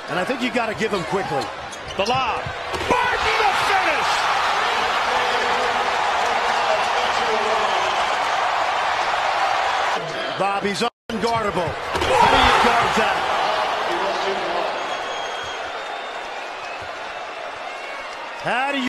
And I think you got to give him quickly. The lob. Martin the finish. Bobby's unguardable. How do you guard that? How do you